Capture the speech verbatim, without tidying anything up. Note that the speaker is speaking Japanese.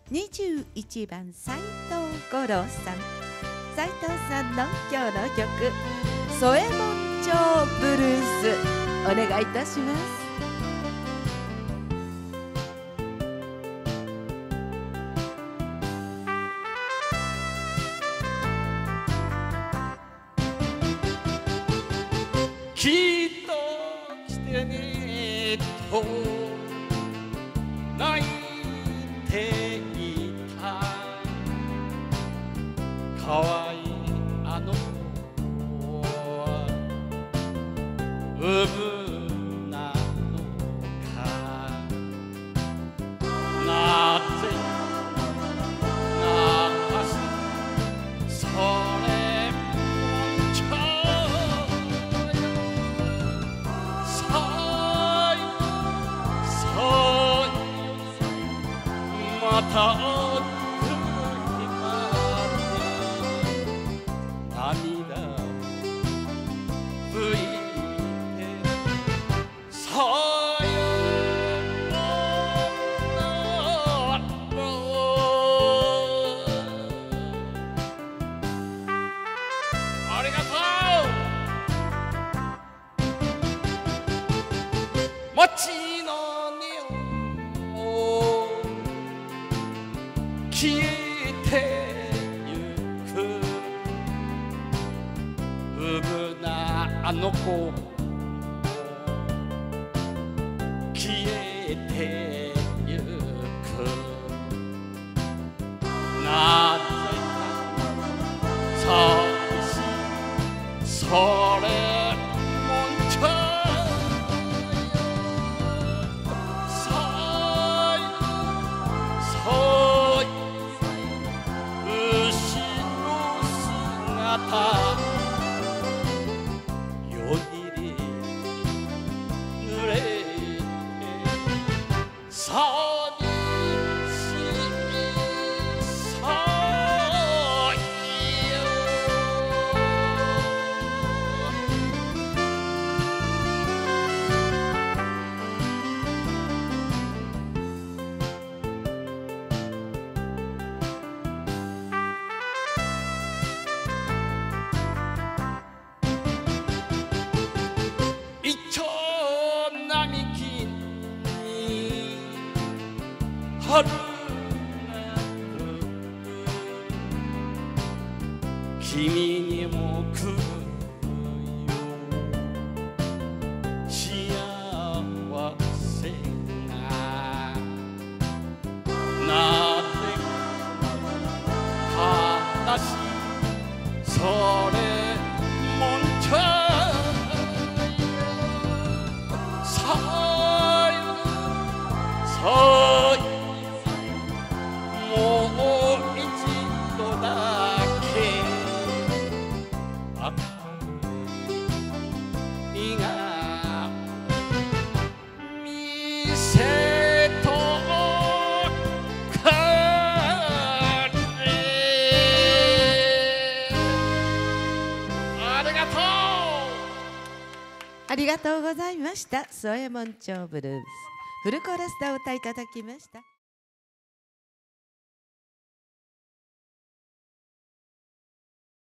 にじゅういちばん斉藤五郎さん。斉藤さんの今日の曲「添右衛門町ブルース」お願いいたします。 きっと来てねと泣いていたかわいいあの子はうぶなのかなぜなすそれもちょまた来る日まで涙拭いてさよならありがとう街の消えてゆくうぶなあの子消えてゆくなぜか寂しいそれもんちゃ夜霧濡れて寂しいさよ一丁並木に春が来る君にも来るよ幸せがなぜか悲しいそれもんちゃもう一度だけ明るいが見せとかれありがとうありがとうございました。添右衛門町ブルースフルコーラスでお歌いいただきました。